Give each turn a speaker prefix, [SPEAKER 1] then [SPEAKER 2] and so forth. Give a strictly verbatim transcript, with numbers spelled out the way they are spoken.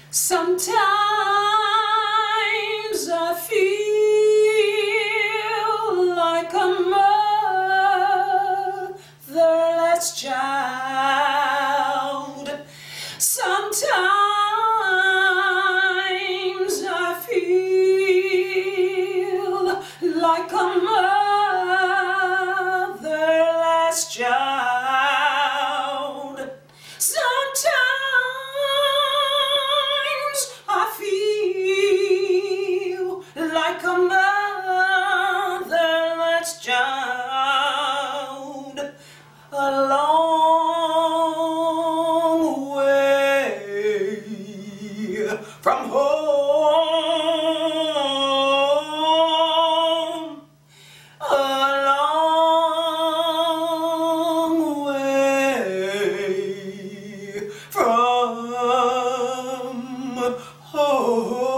[SPEAKER 1] Sometimes I feel like a motherless child. Sometimes I feel like a motherless child. Sometimes I feel like a motherless child, a long way from home, a long way from home.